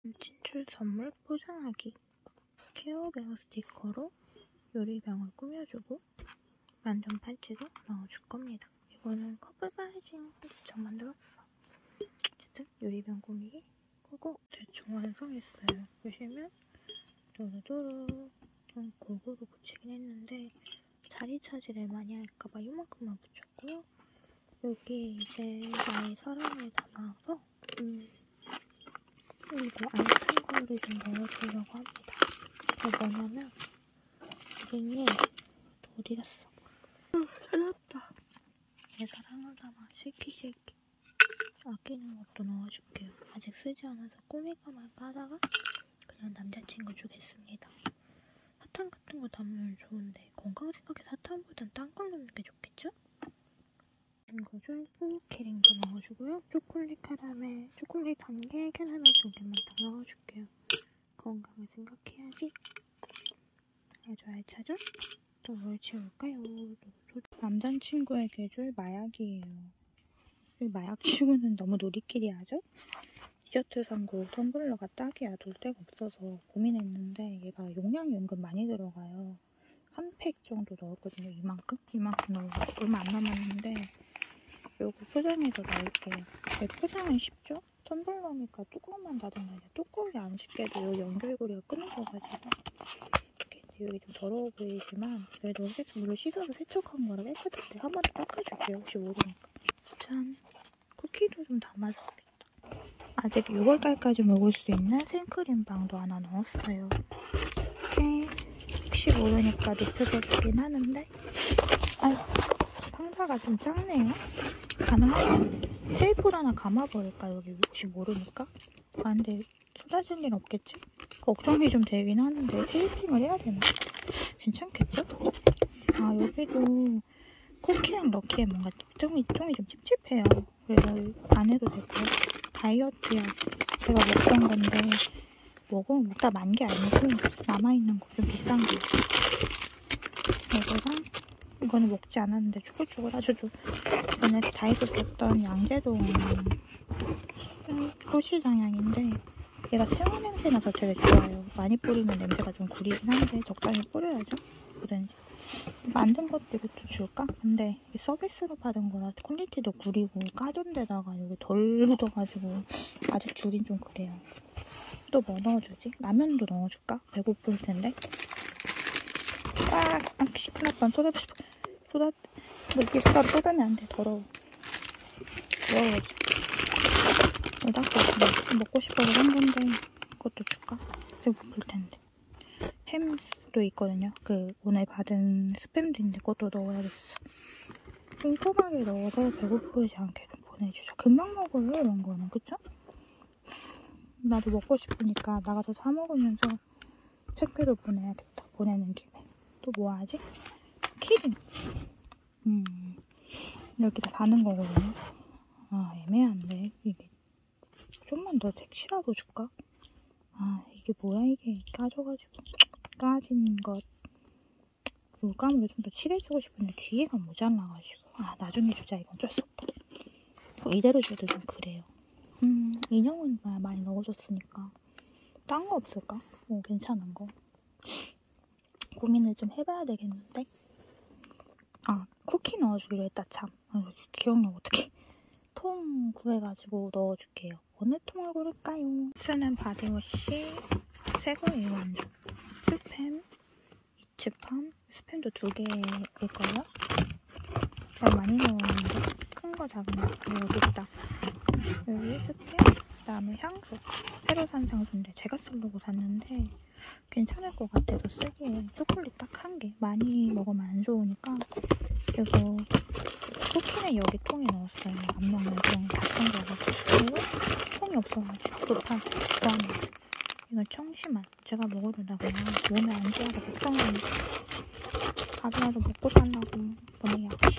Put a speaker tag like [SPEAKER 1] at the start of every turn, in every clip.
[SPEAKER 1] 진출 선물 포장하기. 케어베어 스티커로 유리병을 꾸며주고 완전 팔찌도 넣어줄 겁니다. 이거는 커플 사이즈인 저 만들었어. 어쨌든 유리병 꾸미기 끄고 대충 완성했어요. 보시면 도루도루 좀 골고루 붙이긴 했는데 자리 차지를 많이 할까봐 이만큼만 붙였고요. 여기 이제 나의 사랑을 담아서 이거 안 쓴 거를 좀 넣어주려고 합니다. 이게 뭐냐면 이게 어디 갔어? 찾았다. 내 사랑을 담아 쉐이키 아끼는 것도 넣어줄게요. 아직 쓰지 않아서 꾸밀까 말까 하다가 그냥 남자친구 주겠습니다. 사탕 같은 거 담으면 좋은데 건강 생각해 사탕보단 딴 걸 넣는 게 좋겠죠? 이거 줄고 키링도 넣어주고요. 초콜릿 카라멜, 초콜릿 단계 캐러멜 2개만 더 넣어줄게요. 건강을 생각해야지. 아주 알차죠? 또 뭘 채울까요? 남자친구에게 줄 마약이에요. 마약 치고는 너무 놀이끼리 하죠? 디저트 상고 텀블러가 딱이야. 둘 데가 없어서 고민했는데 얘가 용량이 은근 많이 들어가요. 한 팩 정도 넣었거든요. 이만큼 넣어서 얼마 안 남았는데 요거 포장해서 넣을게요. 포장은 쉽죠? 텀블러니까 뚜껑만 닫으면 돼. 뚜껑이 안 쉽게도 요 연결고리가 끊어져가지고 이렇게 여기 좀 더러워 보이지만 그래도 물로 씻어서 세척한 거라 깨끗한데 한 번 더 닦아줄게요. 혹시 모르니까. 짠! 쿠키도 좀 담아줘야겠다. 아직 6월달까지 먹을 수 있는 생크림빵도 하나 넣었어요. 이렇게 혹시 모르니까 높여서 주긴 하는데 아유, 상자가 좀 작네요. 가능하면 테이프로 하나 감아버릴까? 여기 혹시 모르니까. 아 근데 쏟아질 일 없겠지? 걱정이 좀 되긴 하는데 테이핑을 해야 되나? 괜찮겠죠? 아 여기도 쿠키랑 넣기에 뭔가 똥이 좀 찝찝해요. 그래서 안 해도 되고요. 다이어트야. 제가 먹던 건데 먹다 만 게 아니고 남아있는 거 좀 비싼 거. 이거랑 이거는 먹지 않았는데 쭈글쭈글하죠. 이번에 다이소 샀던 양재동 꽃시장향인데 얘가 새우 냄새 나서 되게 좋아요. 많이 뿌리면 냄새가 좀 구리긴 한데 적당히 뿌려야죠. 뭐든지. 만든 것도 이것도 줄까? 근데 서비스로 받은 거라 퀄리티도 구리고 까준 데다가 여기 덜 묻어가지고 아직 주긴 좀 그래요. 또 뭐 넣어주지? 라면도 넣어줄까? 배고플 텐데. 큰일 날 뻔. 이렇게 쏟아면 안 돼. 더러워. 먹고 싶어서 산 건데 그것도 줄까? 배고플 텐데. 햄도 있거든요. 오늘 받은 스팸도 있는데 그것도 넣어야겠어. 꼼꼼하게 넣어서 배고프지 않게 좀 보내주자. 금방 먹어요, 이런 거는. 그쵸? 나도 먹고 싶으니까 나가서 사 먹으면서 택배로 보내야겠다. 보내는 김에. 또 뭐 하지? 키링. 여기다 다는 거거든요. 아, 애매한데. 이게. 좀만 더 색칠하고 줄까? 아, 이게 뭐야, 이게. 까져가지고. 까진 것. 물감으로 좀 더 칠해주고 싶은데 뒤에가 모자라가지고. 아, 나중에 주자. 이건 어쩔 수 없다. 이대로 줘도 좀 그래요. 인형은 많이 넣어줬으니까. 딴 거 없을까? 괜찮은 거. 고민을 좀 해봐야 되겠는데. 아, 쿠키 넣어주기로 했다, 참. 기억력 어떡해. 통 구해가지고 넣어줄게요. 어느 통을 고를까요? 쓰는 바디워시 새거예요, 완전. 스팸, 이츠팜. 스팸도 2개일걸요? 제가 많이 넣었는데 큰 거 작은 거 여기 있다. 여기 스팸, 그 다음에 향수. 새로 산 향수인데 제가 쓰려고 샀는데 괜찮을 것 같아서 쓰기에. 초콜릿 딱 1개. 많이 먹으면 안 좋으니까. 그리고 쿠키는 여기 통에 넣었어요. 안 먹는 그런 다 챙겨가지고. 그리고 통이 없어가지고 급하게. 그 다음에 이건 청심환. 제가 먹으려다가 몸에 안 좋아서 걱정하는데 밥이라도 먹고 살라고 너무 약시.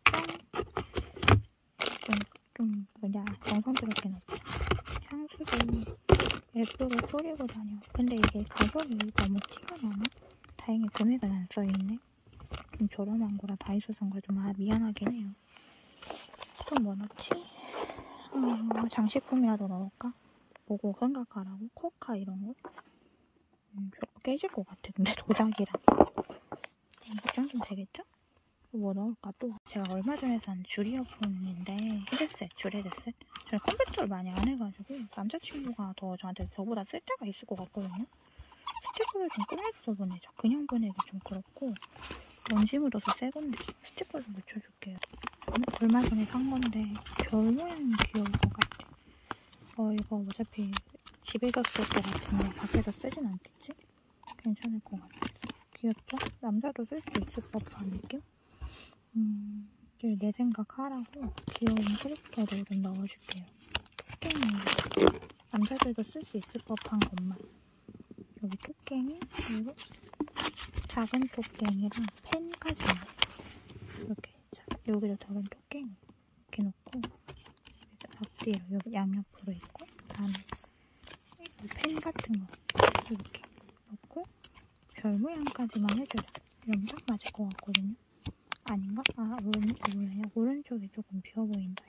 [SPEAKER 1] 좀 정성스럽게 넣자. 향수도 예쁘게 뿌리고 다녀. 근데 이게 가격이 너무 티가 나나? 다행히 금액은 안 써있네. 좀 저렴한 거라 다이소 산 거 좀 미안하긴 해요. 또 뭐 넣지? 장식품이라도 넣을까? 보고 생각하라고. 코카 이런 거. 별로 깨질 것 같아. 근데 도자기랑. 이 정도면 되겠죠? 뭐 넣을까 또? 제가 얼마 전에 산 줄 이어폰인데 헤드셋, 줄 헤드셋. 저는 컴퓨터를 많이 안 해가지고 남자친구가 더 저한테 저보다 쓸 때가 있을 것 같거든요. 스티커를 좀 꺼내서 보내자. 그냥 보내기 좀 그렇고 먼지 묻어서 새 건데 스티커를 묻혀줄게요. 얼마 전에 산 건데 별 모양이 귀여울 것 같아. 이거 어차피 집에 갔을 것 같은데 밖에서 쓰진 않겠지? 괜찮을 것 같아. 귀엽죠? 남자도 쓸 수 있을 법한 느낌? 이제 내 생각하라고 귀여운 캐릭터를 좀 넣어줄게요. 토깽이. 남자들도 쓸 수 있을 법한 것만. 여기 토깽이, 그리고 작은 토깽이랑 펜까지만. 이렇게. 여기도 작은 토깽이. 이렇게 놓고, 앞뒤로, 여기 양옆으로 있고, 다음에 펜 같은 거. 이렇게 넣고, 별 모양까지만 해줘요. 이러면 딱 맞을 것 같거든요. 아닌가? 오른쪽이에요. 오른쪽이 조금 비어 보인다.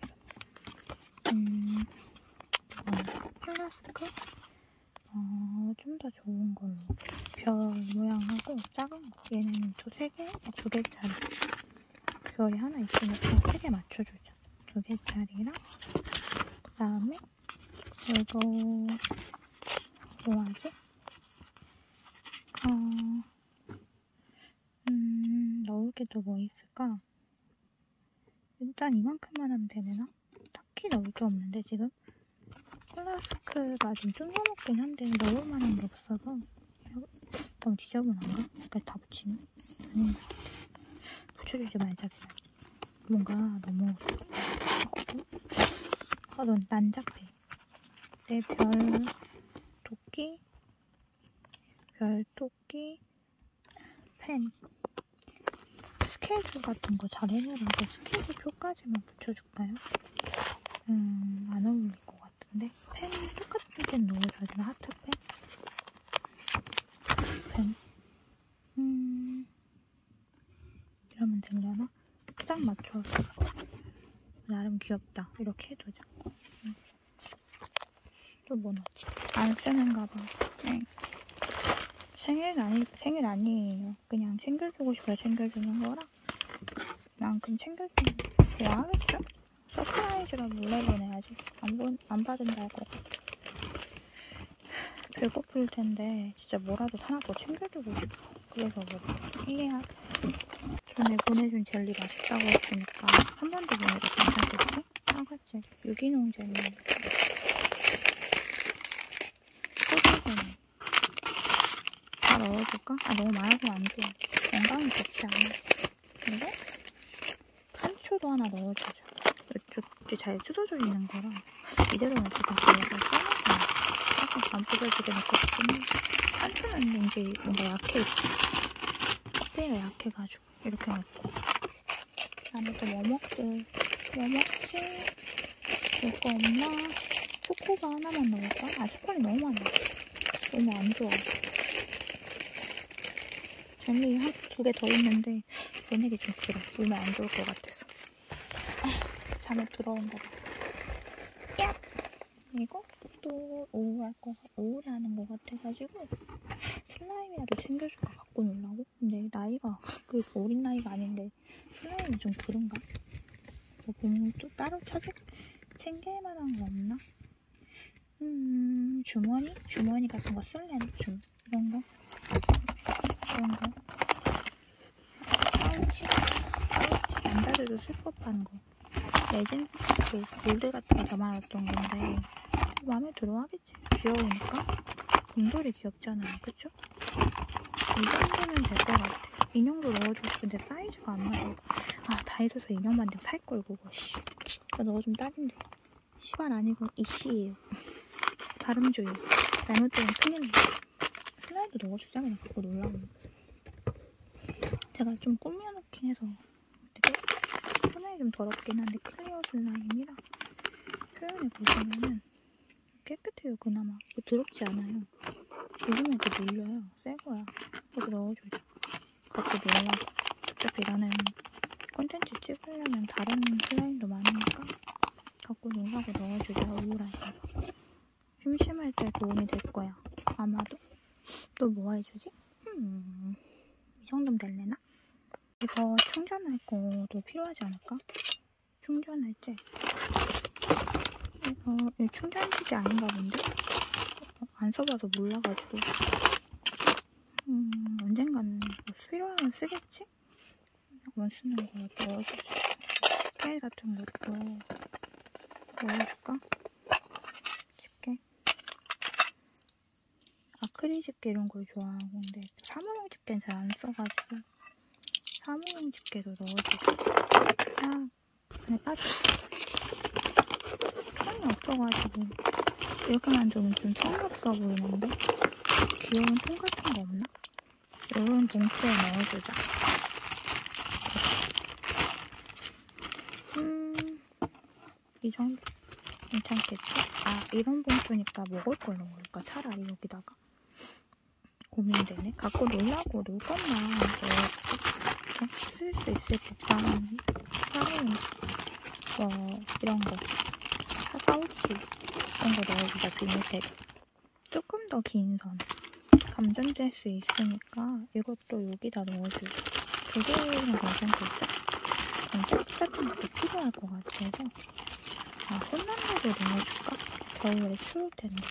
[SPEAKER 1] 플라스크? 좀 더 좋은 걸로. 별 모양하고 작은 거. 얘는 2개짜리. 별이 하나 있으니까 3개 맞춰주자. 2개짜리랑, 그 다음에, 이거, 뭐하지? 넣을 게 또 뭐 있을까? 일단 이만큼만 하면 되려나? 딱히 넣을 게 없는데 지금? 플라스크가 좀 뜬금없긴 한데 넣을 만한 게 없어서 너무 지저분한가? 여기까지 다 붙이면? 아닌 것 같아. 붙여주지 말자 그냥. 뭔가 너무 넌 난잡해. 내 별 토끼 펜 스케줄 같은 거 잘 해내라고 스케줄 표까지만 붙여줄까요? 안 어울릴 것 같은데? 펜 똑같은 펜 넣어줘야 되나? 하트 펜? 이러면 되려나? 딱 맞춰서 나름 귀엽다. 이렇게 해두자. 또 뭐 넣지? 안 쓰는 가방. 생일 아니에요. 그냥 챙겨주고 싶어서 챙겨주는 거라 그만큼 챙겨주는 거 좋아하겠어? 서프라이즈라 몰래 보내야지. 안 받은다 할 것 같아. 배고플 텐데 진짜 뭐라도 하나 더 챙겨주고 싶어. 그래서 이해야. 전에 보내준 젤리 맛있다고 했으니까 한 번 더 보내도 괜찮겠지? 사과젤리, 유기농 젤리, 소주젤리 다 넣어줄까? 너무 많아서 안 좋아. 건강에 좋지 않아. 그리고 산초도 하나 넣어주자. 이쪽이 잘 뜯어져 있는 거라 이대로 넣어도 되게 써먹어. 안 부서지게 넣고 싶은데 산초는 왠지 뭔가 약해. 껍데기가 약해가지고 이렇게 넣고. 그다음에 또 뭐 먹지? 이거 없나? 초코바 하나만 넣을까? 초콜릿 너무 많아. 너무 안 좋아. 젤리 2개 더 있는데 보내기 좀 그래. 몸에 안 좋을 것 같아서. 잠에 들어온다 봐. 야! 이거 또 오후에 하는 것 같아가지고 슬라임이라도 챙겨줄까 갖고 놀라고? 근데 나이가 그리고 어린 나이가 아닌데 슬라임은 좀 그런가? 뭐 보면 또 따로 챙길 만한 거 없나? 주머니 같은 거 쓸래나? 이런 거? 파우치? 남자들도 쓸 법한 거. 레진 몰드 같은 거 담아놨던 건데 마음에 들어 하겠지. 귀여우니까. 곰돌이 귀엽잖아요. 그쵸? 이 정도면 될 것 같아. 인형도 넣어주고 싶은데 사이즈가 안 맞아. 다이소에서 인형 만들면 살걸 그거. 그거 넣어주면 딱인데. 시발 아니고 이씨예요. 발음주의. 잘못되면 큰일 나. 슬라임도 넣어주자. 그냥 갖고 놀라고. 제가 좀 꾸며놓긴 해서 되게 손에 좀 더럽긴 한데 클리어 슬라임이라 표현해보시면은 깨끗해요. 그나마 더럽지 않아요. 요즘에 또 밀려요. 새거야. 그래서 넣어주자. 갖고 놀라고. 어차피 나는 콘텐츠 찍으려면 다른 슬라임도 많으니까 갖고 놀라고 넣어주자. 우울하게. 심심한 아마도. 또 뭐 해주지? 이 정도면 될래나? 이거 충전할 거도 필요하지 않을까? 충전할 때 이거 충전식이 아닌가 본데? 안 써봐서 몰라가지고 언젠가는 뭐 필요하면 쓰겠지? 안 쓰는 거 넣어주지. 집게 같은 것도 넣어줄까? 집게? 아크릴 집게 이런 걸 좋아하고, 근데 사무용 집게는 잘 안 써가지고 사무용 집게도 넣어주고. 안에 빠졌어. 통이 없어가지고 이렇게 만들면 좀 통이 없어 보이는데? 귀여운 통 같은 거 없나? 이런 봉투에 넣어주자. 이 정도 괜찮겠지? 이런 봉투니까 먹을 걸 넣을까? 차라리 여기다가. 고민되네. 갖고 놀라고 놀 것만 쓸 수 있을 법한 사료용 이런 거. 파우치 이런 거 넣어주자. 비닐팩. 조금 더 긴 선. 감전될 수 있으니까 이것도 여기다 넣어주자. 두 개는 괜찮겠죠? 짝지 같은 것도 필요할 것 같아서. 손난로도 넣어줄까? 겨울에 추울 텐데.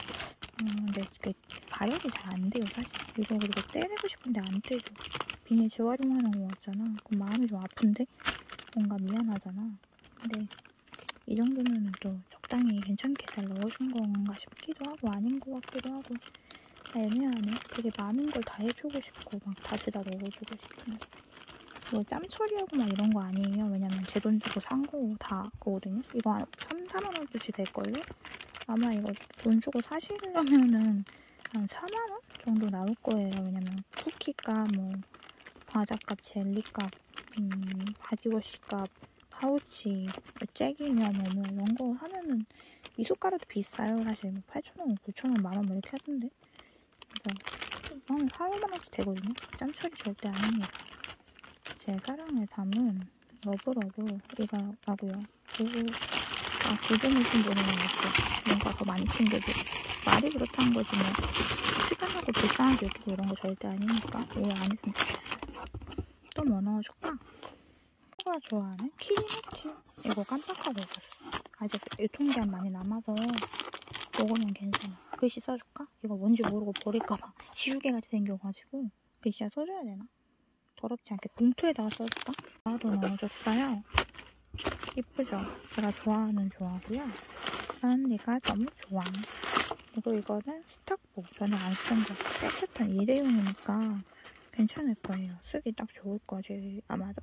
[SPEAKER 1] 근데 그게 발열이 잘 안 돼요, 사실. 이거 그리고 떼내고 싶은데 안 떼줘. 비닐 재활용하는 거 같잖아. 그럼 마음이 좀 아픈데? 뭔가 미안하잖아. 근데 이 정도면은 또 적당히 괜찮게 잘 넣어준 건가 싶기도 하고 아닌 것 같기도 하고 애매하네. 되게 많은 걸 다 해주고 싶고 막 다시다 넣어주고 싶은데 뭐 짬 처리하고 막 이런 거 아니에요. 왜냐면 제 돈 주고 산 거 다 거거든요. 이거 한 3~4만원쯤 될걸요? 아마 이거 돈 주고 사시려면은 한 4만원 정도 나올 거예요. 왜냐면 쿠키값, 뭐 과자값, 젤리값, 바디워시값, 파우치, 잭이며 뭐 이런 거 하면은 미숫가루도 비싸요. 사실 뭐 8,000원, 9,000원, 만원 뭐 이렇게 하던데. 그래서 한 4~5만원씩 되거든요. 짬처리 절대 아닙니다. 제 사랑을 담은 러브러브 이거라고요. 고등을 좀 모르겠어. 뭔가 더 많이 챙겨줘. 말이 그렇다는 거지 뭐. 시간하고 불쌍하게 여기고 이런 거 절대 아니니까 오해 안 했으면 좋겠어요. 또 뭐 넣어줄까? 누가 좋아하는 키리모치. 이거 깜빡하고 있었어. 아직 유통기한 많이 남아서 먹으면 괜찮아. 글씨 써줄까? 이거 뭔지 모르고 버릴까봐 지우개같이 생겨가지고 글씨야 써줘야 되나? 더럽지 않게 봉투에다가 써줄까? 나도 넣어줬어요. 이쁘죠? 제가 좋아하는 조화고요. 언니가 너무 좋아. 그리고 이거는 스탁복. 저는 안 쓴 거. 깨끗한 일회용이니까 괜찮을 거예요. 쓰기 딱 좋을 거지 아마도.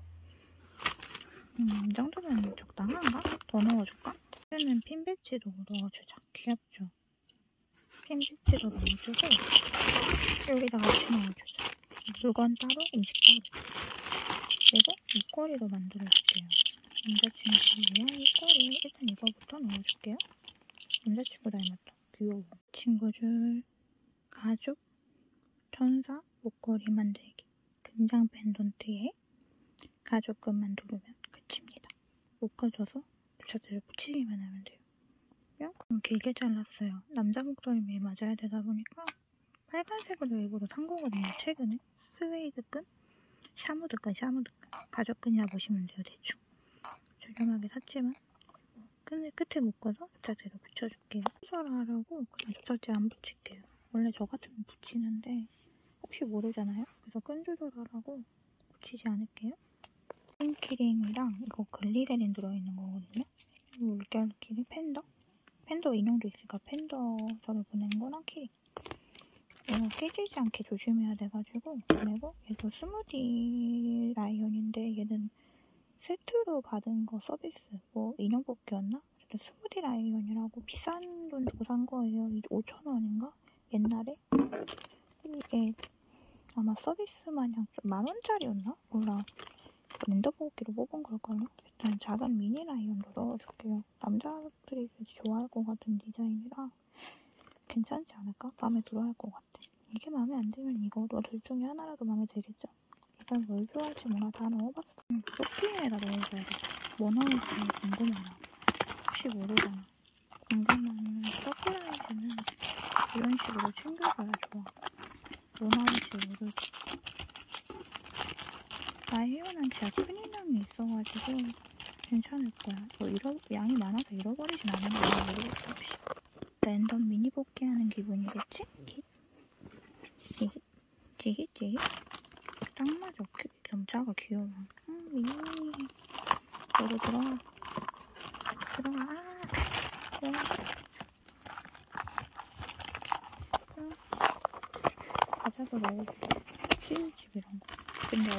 [SPEAKER 1] 이 정도면 적당한가? 더 넣어줄까? 이제는 핀 배지도 넣어주자. 귀엽죠? 핀 배지도 넣어주고 여기다 같이 넣어주자. 물건 따로, 음식 따로. 그리고 목걸이도 만들어줄게요. 남자친구 위한 목걸이. 일단 이거부터 넣어줄게요. 남자친구 닮았다. 귀여워. 친구줄, 가죽, 천사, 목걸이 만들기. 금장 펜던트에 가죽끈만 누르면 끝입니다. 묶어줘서 주사들을 붙이기만 하면 돼요. 좀 길게 잘랐어요. 남자 목도리에 맞아야 되다 보니까 빨간색으로 일부러 산 거거든요. 최근에. 스웨이드 끈? 샤무드 끈. 가죽끈이라 보시면 돼요. 대충. 저렴하게 샀지만 끝에 묶어서 접착제로 붙여줄게요. 수설을 하라고 그냥 접착제 안 붙일게요. 원래 저 같으면 붙이는데 혹시 모르잖아요? 그래서 끈 조절하라고 붙이지 않을게요. 펜키링이랑 이거 글리데린 들어있는 거거든요. 물결 키링, 팬더 인형도 있으니까 팬더 저를 보낸 거랑 키링. 이거 깨지지 않게 조심해야 돼가지고. 그리고 얘도 스무디 라이언인데 얘는 세트로 받은 거 서비스. 뭐 인형 뽑기였나? 스무디 라이언이라고 비싼 돈 주고 산 거예요. 5,000원인가? 옛날에? 이게 아마 서비스 마냥 좀 10,000원짜리였나? 몰라. 랜더 뽑기로 뽑은 걸걸요? 일단 작은 미니 라이언도 넣어줄게요. 남자들이 좋아할 것 같은 디자인이라 괜찮지 않을까? 마음에 들어 할 것 같아. 이게 마음에 안 들면 이거 둘 중에 하나라도 마음에 들겠죠? 일단 뭘 좋아할지 몰라. 다 넣어봤어. 쇼핑에다 넣어줘야 돼. 뭐 넣을지 궁금하다. 혹시 모르잖아. 궁금한 서프라이즈는 이런 식으로 챙겨줘야 좋아. 원하는식으로. 나혜연은 진짜 큰 인형이 있어가지고 괜찮을 거야. 양이 많아서 잃어버리진 않은 거야. 모르겠다. 혹시. 랜덤 미니 뽑기 하는 기분이겠지? 찌릿. 딱 맞아. 좀 작아. 귀여워. 미니. 너도 들어와. 과자도 넣어주고. 찌릿집 이런 거. 근데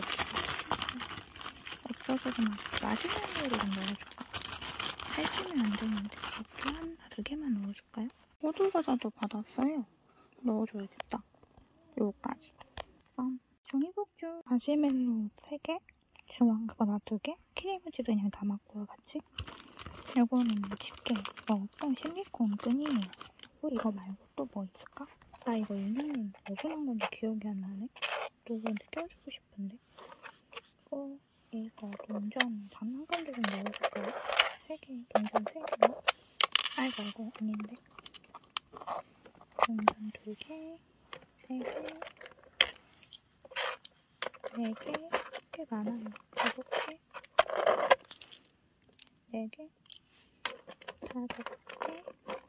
[SPEAKER 1] 없어서 마시멜로를 좀 넣어줄까? 살찌면 안 되는데 이렇게 두 개만 넣어줄까요? 호두과자도 받았어요. 넣어줘야겠다. 요거까지. 종이복주 마시멜로 3개, 중앙 그거 나 2개, 크림우즈 그냥 담았고요 같이. 요거는 집게 먹었던 실리콘 끈이에요. 이거 말고 또 뭐 있을까? 나 이거 인형은 어디서 난 건지 기억이 안 나네. 누구한테 껴주고 싶은데. 이거 동전 장난감도 좀 넣어줄까요? 3개, 동전 3개. 아이고 아닌데. 동전 2개, 3개, 4개, 꽤 많아요. 5개, 4개, 5개,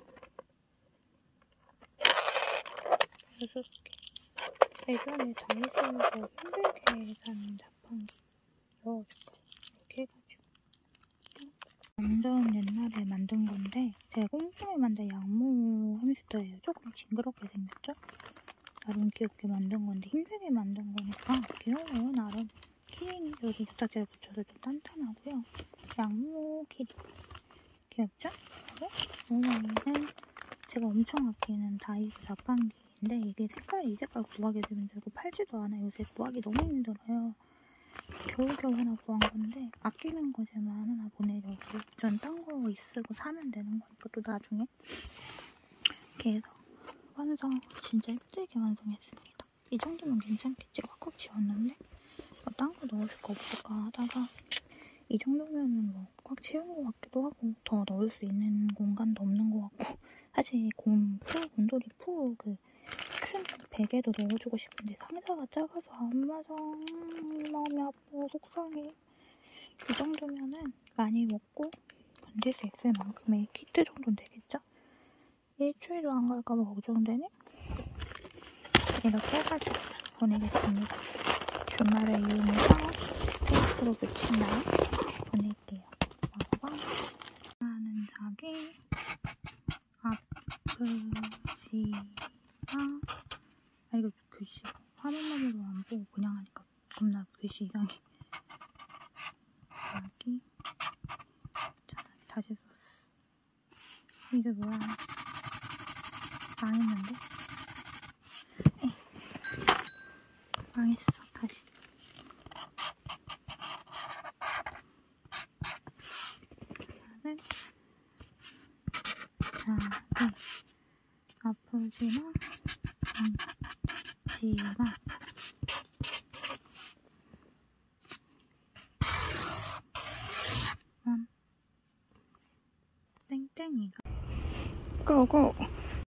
[SPEAKER 1] 6개. 예전에 다이소에서 힘들게 산 자판기 넣어줄까? 이렇게 해가지고. 완전 옛날에 만든 건데 제가 꼼꼼히 만든 양모 햄스터예요. 조금 징그럽게 생겼죠? 나름 귀엽게 만든 건데 힘들게 만든 거니까 귀여워요. 나름 키링이 여기 부탁제를 붙여서 좀 단단하고요. 양모 키링 귀엽죠? 오마이는 제가 엄청 아끼는 다이소 자판기인데 이게 이 색깔 구하게 되면 되고 팔지도 않아요. 요새 구하기 너무 힘들어요. 겨우겨우 하나 구한 건데 아끼는 거지만 하나 보내려고. 전 딴 거 있으고 사면 되는 거니까 또 나중에. 이렇게 해서 완성. 진짜 힘들게 완성했습니다. 이 정도면 괜찮겠지? 꽉꽉 채웠는데 딴 거 넣어줄 거 없을까 하다가 이 정도면은 뭐 꽉 채운 것 같기도 하고 더 넣을 수 있는 공간도 없는 것 같고 사실 곰돌이 푸 그 큰 베개도 넣어주고 싶은데 상자가 작아서 안 맞아. 마음이 아파. 속상해. 이 정도면은 많이 먹고 건질 수 있을 만큼의 키트 정도는 되겠죠? 일주일도 안 갈까봐 걱정되네? 이렇게 해가지고 보내겠습니다. 주말을 이용해서 테이프로 붙인 다음 보낼게요. 하는 자기 아프지마. 이거 글씨 화면만으로 안 보고 그냥 하니까 겁나 글씨 이상해. 여기 자, 다시 썼어. 이게 뭐야? 망했는데? 망했어. 다시. 나는 자기 아프지마 않지마. 땡땡이가 고고.